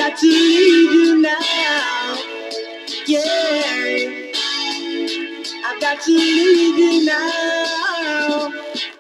got to leave you now. Yeah, I've got to leave you now.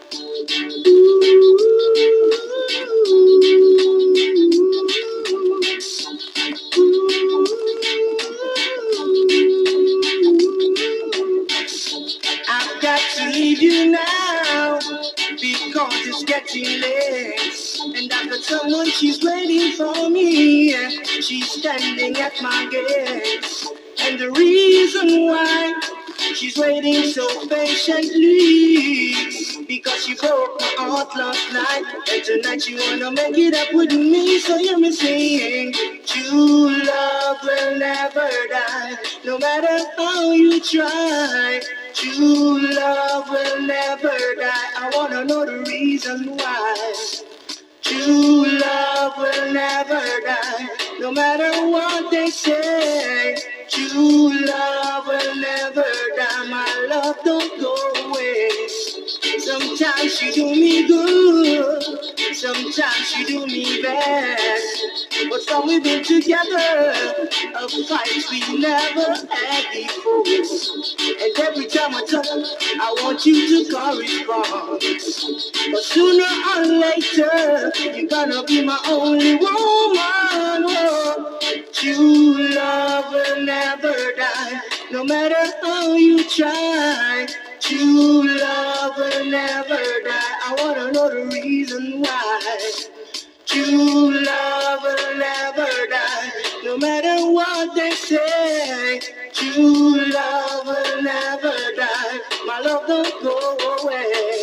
I've got to leave you now because it's getting late, and I've got someone, she's waiting for me. She's standing at my gate, and the reason why she's waiting so patiently because she broke my heart last night, and tonight she wanna make it up with me. So hear me saying, true love will never die, no matter how you try. True love will never die. I wanna know the reason why. True love will never die, no matter what they say. True love will never die. My love don't go away. Sometimes she do me good, sometimes she do me bad. But from we've been together, a fight we never had before. And every time I talk, I want you to correspond. But sooner or later, you're gonna be my only woman. Oh, true love will never die, no matter how you try. True love will never die. I wanna know the reason why. True love will never die, no matter what they say. True love will never die. My love don't go away.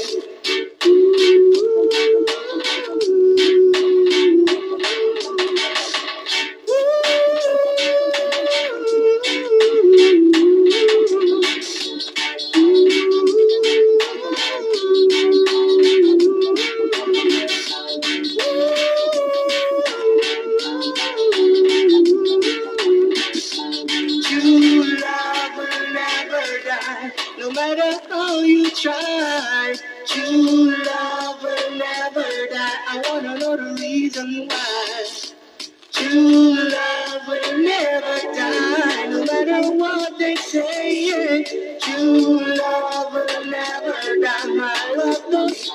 No matter how you try, true love will never die. I wanna know the reason why. True love will never die, no matter what they say. True love will never die. My love knows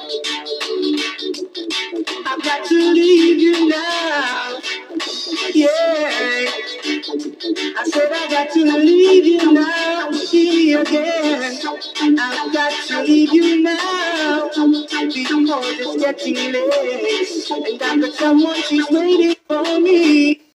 I've got to leave you now. Yeah, I said I got to leave you now. See again, I've got to leave you now because it's getting late, and I've got someone, she's waiting for me.